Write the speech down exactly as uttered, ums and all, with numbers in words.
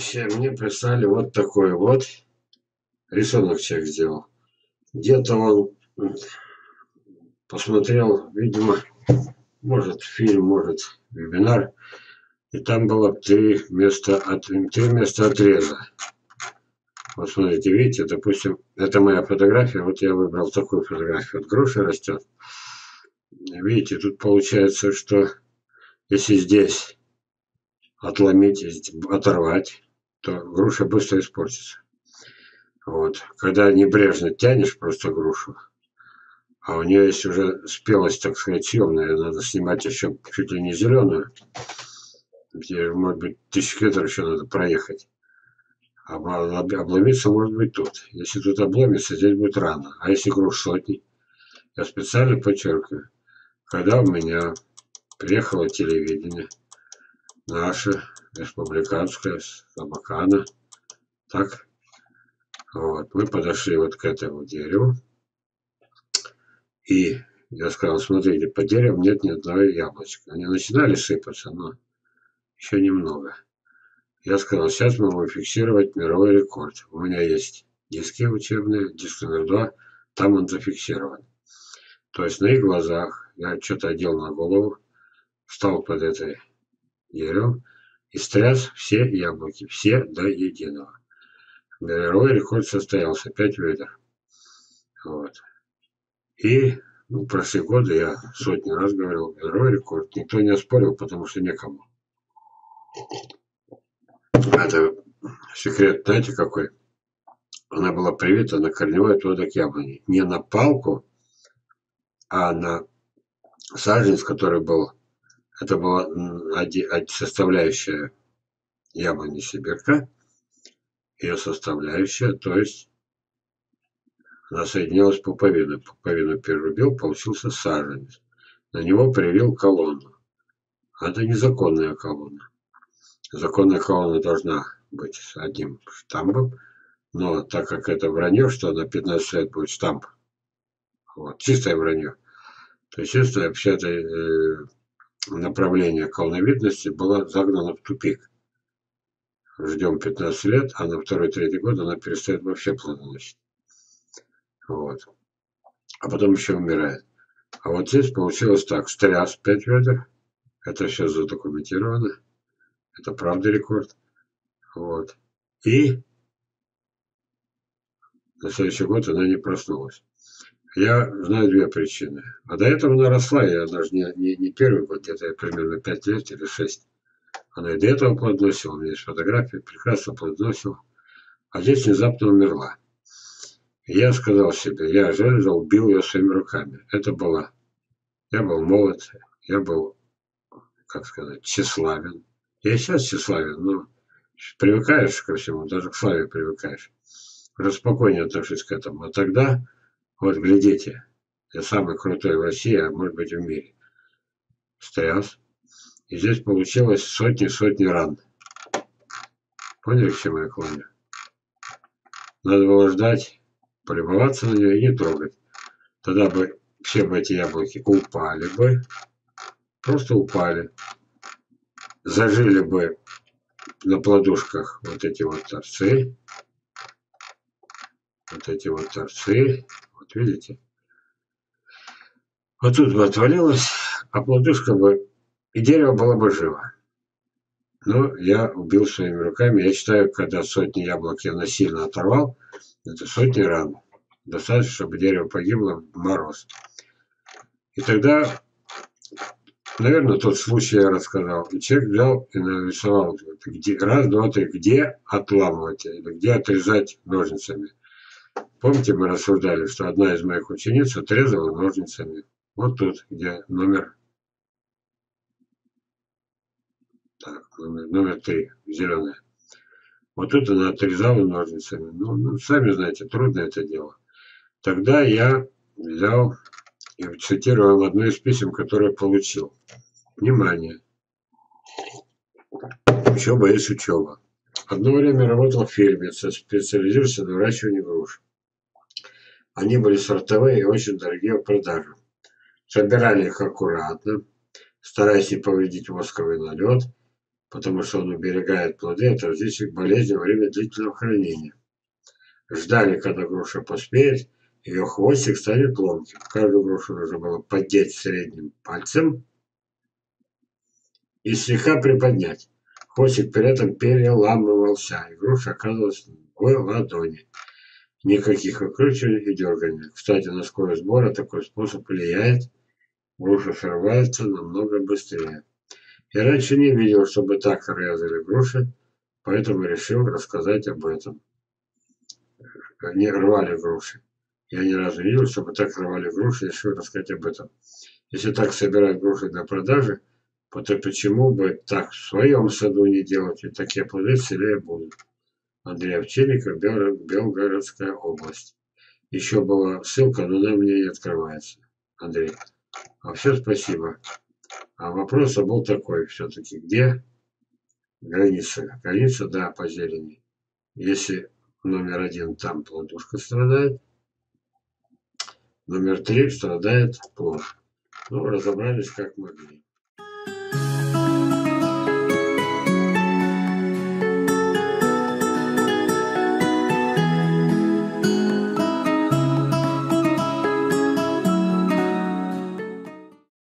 Следующее мне прислали вот такой вот рисунок человек сделал. Где-то он посмотрел, видимо, может фильм, может вебинар, и там было три места, от, три места отреза. Вот смотрите, видите, допустим, это моя фотография, вот я выбрал такую фотографию, вот груша растет. Видите, тут получается, что если здесь отломить, оторвать, то груша быстро испортится. Вот. Когда небрежно тянешь просто грушу, а у нее есть уже спелость, так сказать, съемная, надо снимать еще чуть ли не зеленую, где, может быть, тысячу километров еще надо проехать. А обломиться может быть тут. Если тут обломится, здесь будет рано. А если груш сотни, я специально подчеркиваю, когда у меня приехало телевидение, наше, республиканское, с Абакана, так, вот, мы подошли вот к этому дереву, и я сказал, смотрите, по дереву нет ни одного яблочка. Они начинали сыпаться, но еще немного. Я сказал, сейчас мы будем фиксировать мировой рекорд. У меня есть диски учебные, диск номер два, там он зафиксирован. То есть на их глазах я что-то одел на голову, встал под этой деревом и стряс все яблоки, все до единого. Мировой рекорд состоялся, пять ведер. Вот. И ну, прошлые годы я сотни раз говорил, мировой рекорд. Никто не оспорил, потому что некому. Это секрет, знаете, какой? Она была привита на корневой отводок яблони. Не на палку, а на саженец, который был. Это была составляющая яблони сибирка. Ее составляющая, то есть она соединялась пуповиной. Пуповину перерубил, получился саженец. На него привил колонну. Это незаконная колонна. Законная колонна должна быть с одним штампом, но так как это вранье, что на пятнадцать лет будет штамп, вот, чистое вранье, то, естественно, вообще это э, направление колоновидности было загнано в тупик. Ждем пятнадцать лет, а на второй-третий год она перестает вообще плодоносить. Вот. А потом еще умирает. А вот здесь получилось так, стряс пять ведер, это все задокументировано, это правда рекорд. Вот. И на следующий год она не проснулась. Я знаю две причины. А до этого она росла, я даже не, не, не первый год, где-то примерно пять лет или шесть. Она и до этого плодоносила, у меня есть фотографии, прекрасно плодоносила. А здесь внезапно умерла. И я сказал себе, я железо убил ее своими руками. Это было, я был молод, я был, как сказать, тщеславен. Я и сейчас тщеславен, но привыкаешь ко всему, даже к славе привыкаешь. Уже спокойнее отношусь к этому. А тогда, вот глядите, я самый крутой в России, а может быть в мире. Стряс. И здесь получилось сотни-сотни ран. Поняли, к чему я клоню? Надо было ждать, полюбоваться на нее и не трогать. Тогда бы все бы эти яблоки упали бы. Просто упали. Зажили бы на плодушках вот эти вот торцы. Вот эти вот торцы. Вот видите? Вот тут бы отвалилось, а плодушка бы... И дерево было бы живо. Но я убил своими руками. Я считаю, когда сотни яблок я насильно оторвал, это сотни ран. Достаточно, чтобы дерево погибло в мороз. И тогда, наверное, тот случай я рассказал. И человек взял и нарисовал, где, раз, два, три, где отламывать, или где отрезать ножницами. Помните, мы рассуждали, что одна из моих учениц отрезала ножницами. Вот тут, где номер, так, номер, номер три, зеленая. Вот тут она отрезала ножницами. Ну, ну, сами знаете, трудно это дело. Тогда я взял и цитировал одно из писем, которое получил. Внимание. Учеба есть учеба. Одно время работал в фирме, специализируясь на выращивании груш. Они были сортовые и очень дорогие в продаже. Собирали их аккуратно, стараясь не повредить восковый налет, потому что он уберегает плоды от различных болезней во время длительного хранения. Ждали, когда груша поспеет, ее хвостик станет ломким. Каждую грушу нужно было поддеть средним пальцем и слегка приподнять. Хвостик при этом переламывался, и груша оказывалась в ладони. Никаких выкручиваний и дерганий. Кстати, на скорость сбора такой способ влияет. Груша срывается намного быстрее. Я раньше не видел, чтобы так резали груши, поэтому решил рассказать об этом. Не рвали груши. Я ни разу не видел, чтобы так рвали груши, решил рассказать об этом. Если так собирают груши для продажи, то почему бы так в своем саду не делать, и такие плоды целее будут. Андрей Овчинников, Белгородская область. Еще была ссылка, но она мне не открывается. Андрей. А все, спасибо. А вопрос был такой все-таки, где граница? Граница, да, по зелени. Если номер один там плодушка страдает, номер три страдает плод. Ну, разобрались как могли.